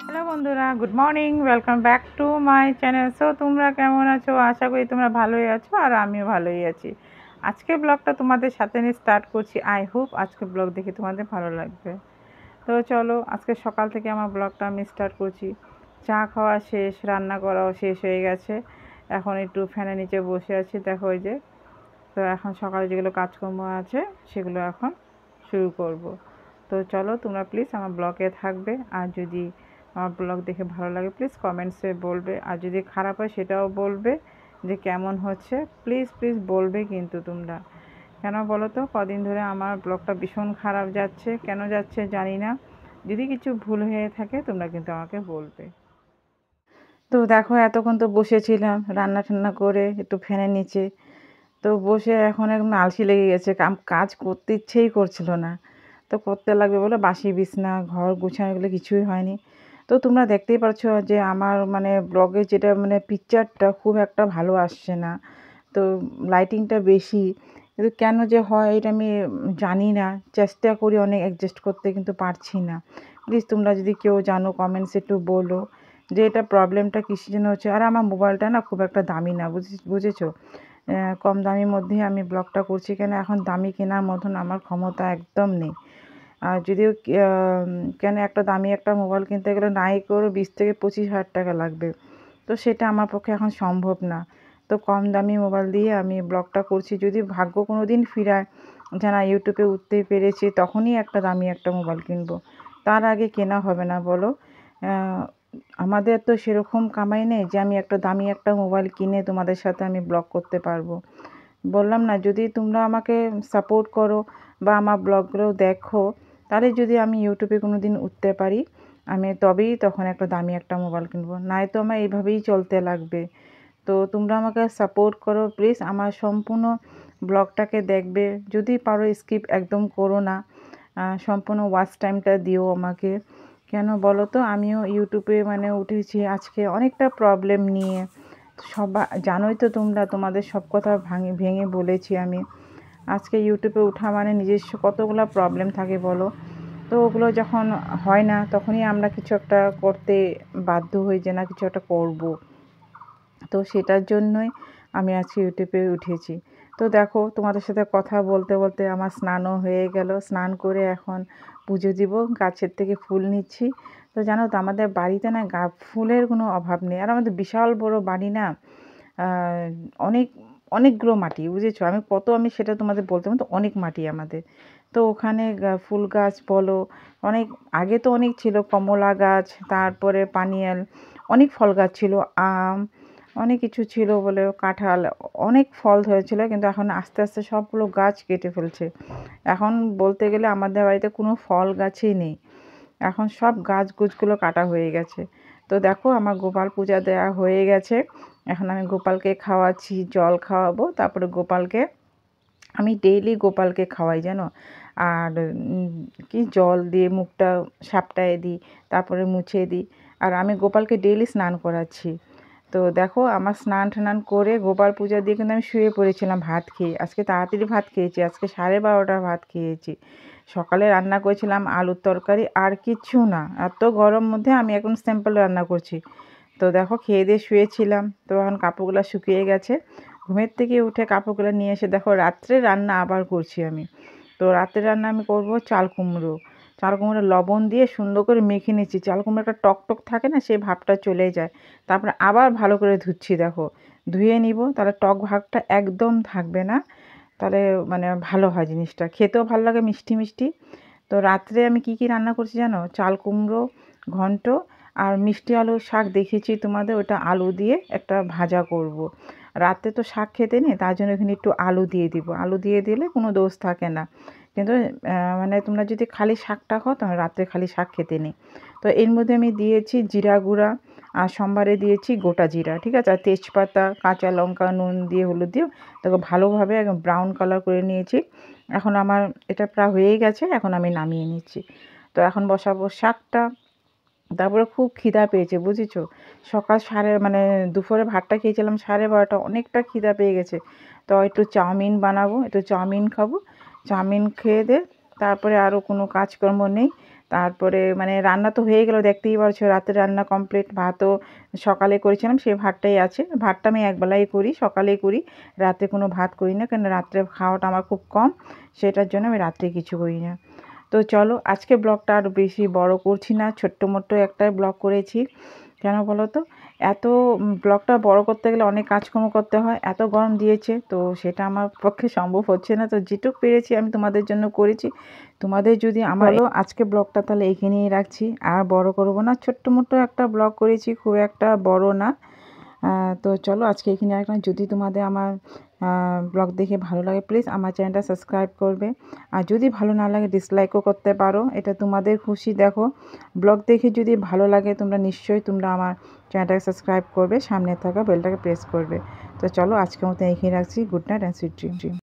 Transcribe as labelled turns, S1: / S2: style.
S1: Hello বন্ধুরা, good morning, welcome back to my channel. So তোমরা কেমন আছো? আশা করি তোমরা ভালোই আছো আর আমিও ভালোই আছি। আজকে ব্লগটা তোমাদের সাথে নিয়ে স্টার্ট করছি। আই হোপ আজকে ব্লগ দেখে তোমাদের ভালো লাগবে। তো চলো, আজকে সকাল থেকে আমার ব্লগটা আমি স্টার্ট করছি। চা খাওয়া শেষ, রান্না করাও শেষ হয়ে গেছে। এখন একটু ফ্যানের নিচে বসে আছি, দেখো ওই যে। তো এখন সকালে যেগুলো কাজকর্ম আছে সেগুলো এখন শুরু করব। তো চলো, তোমরা প্লিজ আমার ব্লগে থাকবে। আর যদি আমার ব্লগ দেখে ভালো লাগে প্লিজ কমেন্টসে বলবে, আর যদি খারাপ হয় সেটাও বলবে যে কেমন হচ্ছে। প্লিজ প্লিজ বলবে কিন্তু তোমরা। কেন বলো তো, কদিন ধরে আমার ব্লগটা ভীষণ খারাপ যাচ্ছে, কেন যাচ্ছে জানি না। যদি কিছু ভুল হয়ে থাকে তোমরা কিন্তু আমাকে বলবে। তো দেখো, এতক্ষণ তো বসেছিলাম রান্না টান্না করে একটু ফ্যানের নিচে। তো বসে এখন একদম আলসি লেগে গেছে, কাজ করতে ইচ্ছেই করছিল না। তো করতে লাগবে বলে বাসি বিছনা ঘর গুছানো এগুলো কিছুই হয়নি। তো তোমরা দেখতেই পারছো যে আমার মানে ব্লগে যেটা মানে পিকচারটা খুব একটা ভালো আসছে না। তো লাইটিংটা বেশি, কিন্তু কেন যে হয় এটা আমি জানি না। চেষ্টা করি অনেক অ্যাডজাস্ট করতে, কিন্তু পারছি না। প্লিজ তোমরা যদি কেউ জানো কমেন্টসে একটু বলো যে এটা প্রবলেমটা কিসের জন্য হচ্ছে। আর আমার মোবাইলটা না খুব একটা দামি না, বুঝেছো। কম দামির মধ্যেই আমি ব্লগটা করছি, কেন এখন দামি কেনার মতন আমার ক্ষমতা একদম নেই। আর যদিও কেন একটা দামি একটা মোবাইল কিনতে গেলে নাই করে 20 থেকে 25 হাজার টাকা লাগবে। তো সেটা আমার পক্ষে এখন সম্ভব না। তো কম দামি মোবাইল দিয়ে আমি ব্লগটা করছি। যদি ভাগ্য কোনো দিন ফিরায় যে না ইউটিউবে উঠতে পেরেছি, তখনই একটা দামি একটা মোবাইল কিনবো। তার আগে কেনা হবে না বলো। আমাদের তো সেরকম কামাই নেই যে আমি একটা দামি একটা মোবাইল কিনে তোমাদের সাথে আমি ব্লগ করতে পারবো। বললাম না, যদি তোমরা আমাকে সাপোর্ট করো বা আমার ব্লগগুলো দেখো, তাহলে যদি আমি ইউটিউবে কোনো দিন উঠতে পারি, আমি তবেই তখন একটা দামি একটা মোবাইল কিনবো। নয়তো আমার এইভাবেই চলতে লাগবে। তো তোমরা আমাকে সাপোর্ট করো প্লিজ, আমার সম্পূর্ণ ব্লগটাকে দেখবে। যদি পারো স্কিপ একদম করো না, সম্পূর্ণ ওয়াচ টাইমটা দিও আমাকে। কেন বলো তো, আমিও ইউটিউবে মানে উঠেছি আজকে অনেকটা প্রবলেম নিয়ে। জানোই তো তোমরা, তোমাদের সব কথা ভেঙে বলেছি আমি। আজকে ইউটিউবে ওঠা মানে নিজস্ব কতগুলো প্রবলেম থাকে বলো। তো ওগুলো যখন হয় না তখনই আমরা কিছু একটা করতে বাধ্য হই যে না কিছু একটা করব। তো সেটার জন্যই আমি আজকে ইউটিউবে উঠেছি। তো দেখো, তোমাদের সাথে কথা বলতে বলতে আমার স্নানও হয়ে গেল। স্নান করে এখন পুজো দিব, গাছের থেকে ফুল নিচ্ছি। তো জানো তো আমাদের বাড়িতে না ফুলের কোনো অভাব নেই। আর আমাদের বিশাল বড় বাড়ি না, অনেক অনেকগুলো মাটি, বুঝেছো। আমি সেটা তোমাদের বলতে পারবো, তো অনেক মাটি আমাদের। তো ওখানে ফুল গাছ বলো, অনেক আগে তো অনেক ছিল, কমলা গাছ, তারপরে পানিয়াল, অনেক ফল গাছ ছিল, আম, অনেক কিছু ছিল বলে, কাঁঠাল, অনেক ফল হয়েছিল। কিন্তু এখন আস্তে আস্তে সবগুলো গাছ কেটে ফেলছে। এখন বলতে গেলে আমাদের বাড়িতে কোনো ফল গাছই নেই। এখন সব গাছগুছগুলো কাটা হয়ে গেছে। তো দেখো, আমার গোপাল পূজা দেওয়া হয়ে গেছে। এখন আমি গোপালকে খাওয়াচ্ছি, জল খাওয়াবো। তারপরে গোপালকে আমি ডেইলি গোপালকে খাওয়াই জানো। আর কি জল দিয়ে মুখটা সাপটায় দিই, তারপরে মুছে দিই। আর আমি গোপালকে ডেইলি স্নান করাচ্ছি। তো দেখো, আমার স্নান টান করে গোপাল পূজা দিয়ে কিন্তু আমি শুয়ে পড়েছিলাম ভাত খেয়ে। আজকে তাড়াতাড়ি ভাত খেয়েছি, আজকে 12:30টার ভাত খেয়েছি। সকালে রান্না করেছিলাম আলুর তরকারি, আর কিচ্ছু না। এত গরম মধ্যে আমি এখন সিম্পল রান্না করছি। তো দেখো, খেয়ে দিয়ে শুয়েছিলাম, তো এখন কাপড়গুলো শুকিয়ে গেছে। ঘুমের থেকে উঠে কাপড়গুলো নিয়ে এসে দেখো রাত্রে রান্না আবার করছি আমি। তো রাতের রান্না আমি করব চাল কুমড়ো। চাল কুমড়ো লবণ দিয়ে সুন্দর করে মেখে নিচ্ছি। চাল কুমড়ো একটা টক টক থাকে না, সেই ভাবটা চলে যায়। তারপরে আবার ভালো করে ধুচ্ছি, দেখো ধুয়ে নিব, তাহলে টক ভাগটা একদম থাকবে না। তাহলে মানে ভালো হয়, জিনিসটা খেতেও ভালো লাগে, মিষ্টি মিষ্টি। তো রাত্রে আমি কি কি রান্না করছি জানো? চাল কুমড়ো ঘন্ট আর মিষ্টি আলুর শাক দেখিয়েছি তোমাদের, ওটা আলু দিয়ে একটা ভাজা করব। রাতে তো শাক খেতে নেই, তার জন্য এখানে একটু আলু দিয়ে দিব। আলু দিয়ে দিলে কোনো দোষ থাকে না। কিন্তু মানে তোমরা যদি খালি শাকটা খাও তাহলে রাত্রে খালি শাক খেতে নেই। তো এর মধ্যে আমি দিয়েছি জিরা গুঁড়া, আর সোমবারে দিয়েছি গোটা জিরা, ঠিক আছে। আর তেজপাতা, কাঁচা লঙ্কা, নুন দিয়ে হলুদ দিয়ে তাকে ভালোভাবে একদম ব্রাউন কালার করে নিয়েছি। এখন আমার এটা প্রায় হয়ে গেছে, এখন আমি নামিয়ে নিচ্ছি। তো এখন বসাবো শাকটা। তারপরে খুব খিদা পেয়েছে, বুঝেছো। সকাল মানে দুপুরে ভাতটা খেয়েছিলাম 12:30, অনেকটা খিদা পেয়ে গেছে। তো একটু চাউমিন বানাবো, একটু চাউমিন খাবো। চাউমিন খেয়ে দিয়ে তারপরে আরও কোনো কাজকর্ম নেই। তারপরে মানে রান্না তো হয়ে গেল, দেখতেই পারছো রাতের রান্না কমপ্লিট। ভাতও সকালে করেছিলাম, সেই ভাতটাই আছে। ভাতটা আমি একবেলাই করি, সকালেই করি, রাতে কোনো ভাত করি না, কেন রাত্রে খাওয়াটা আমার খুব কম, সেটার জন্য আমি রাত্রে কিছু করি না। তো চলো আজকে ব্লগটা আর বেশি বড় করছি না, ছোট্ট মোট্ট একটা ব্লগ করেছি। কেন বলো তো, এত ব্লগটা বড় করতে গেলে অনেক কাজকর্ম করতে হয়, এত গরম দিয়েছে, তো সেটা আমার পক্ষে সম্ভব হচ্ছে না। তো যেটুক পেরেছি আমি তোমাদের জন্য করেছি। তোমাদের যদি আমার আজকে ব্লগটা তাহলে এখানেই রাখছি, আর বড় করব না, ছোট্ট মোট্ট একটা ব্লগ করেছি, খুব একটা বড় না। তো চলো আজকে এখানে রাখলাম। যদি তোমাদের আমার ব্লগ দেখে ভালো লাগে প্লিজ আমার চ্যানেলটা সাবস্ক্রাইব করবে, আর যদি ভালো না লাগে ডিসলাইকও করতে পারো, এটা তোমাদের খুশি। দেখো ব্লগ দেখে যদি ভালো লাগে তোমরা নিশ্চয়ই তোমরা আমার চ্যানেলটাকে সাবস্ক্রাইব করবে, সামনে থাকা বেলটাকে প্রেস করবে। তো চলো আজকের মতো এখানে রাখছি। Good night and sweet dream.